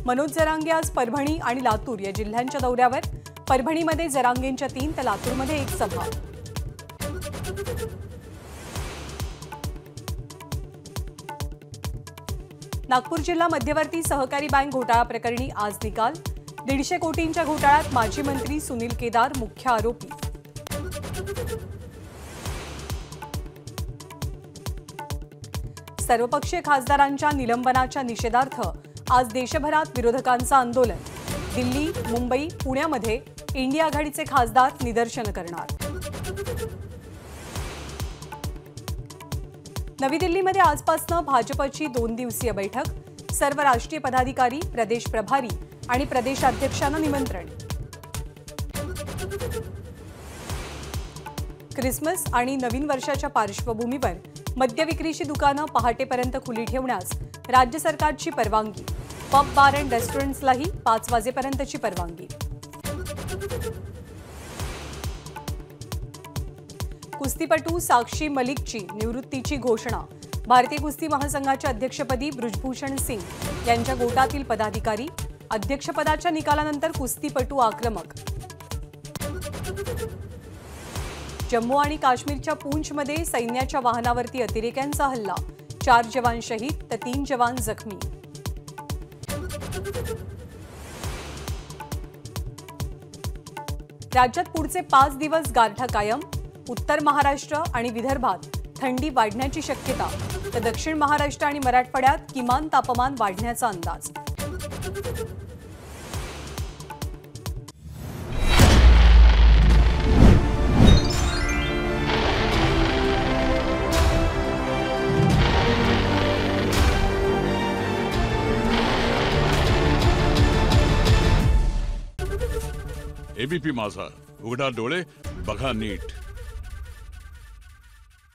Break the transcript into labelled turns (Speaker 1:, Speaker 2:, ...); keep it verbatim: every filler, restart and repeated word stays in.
Speaker 1: मनोज जरांगे आज परभणी आणि लातूर या जिल्ह्यांच्या दौऱ्यावर। परभणीमध्ये जरांगेंच्या तीन तर लातूरमध्ये एक सभा। नागपूर जिल्हा मध्यवर्ती सहकारी बँक घोटाळा प्रकरणी आज निकाल। दीडशे कोटींच्या घोटाळ्यात माजी मंत्री सुनील केदार मुख्य आरोपी। सर्वपक्षीय खासदारांच्या निलंबनाच्या निषेधार्थ आज देशभरात विरोधकांचं आंदोलन। दिल्ली, मुंबई, पुण्यामध्ये इंडिया आघाडीचे खासदार निदर्शन करणार। नवी दिल्लीमध्ये आजपासून भाजपची दोन दिवसीय बैठक। सर्व राष्ट्रीय पदाधिकारी, प्रदेश प्रभारी आणि प्रदेशाध्यक्षांना निमंत्रण। क्रिसमस आणि नवीन वर्षाच्या पार्श्वभूमीवर मद्य विक्रीची दुकानं पहाटेपर्यंत खुली ठेवण्यास राज्य सरकारची परवानगी। पब, बार अँड रेस्टॉरंट्सलाही पाच वाजेपर्यंतची परवानगी। कुस्तीपटू साक्षी मलिकची निवृत्तीची घोषणा। भारतीय कुस्ती महासंघाच्या अध्यक्षपदी बृजभूषण सिंग यांच्या गोटातील पदाधिकारी। अध्यक्षपदाच्या निकालानंतर कुस्तीपटू आक्रमक। जम्मू आणि काश्मीरच्या पूंछमध्ये सैन्याच्या वाहनावरती अतिरेक्यांचा हल्ला। चार जवान शहीद तर तीन जवान जखमी। राज्यात पुढचे पाच दिवस गारठा कायम। उत्तर महाराष्ट्र आणि विदर्भात थंडी वाढण्याची शक्यता तर दक्षिण महाराष्ट्र आणि मराठवाड्यात किमान तापमान वाढण्याचा अंदाज।
Speaker 2: एबीपी माझा, उघडा डोळे बघा नीट।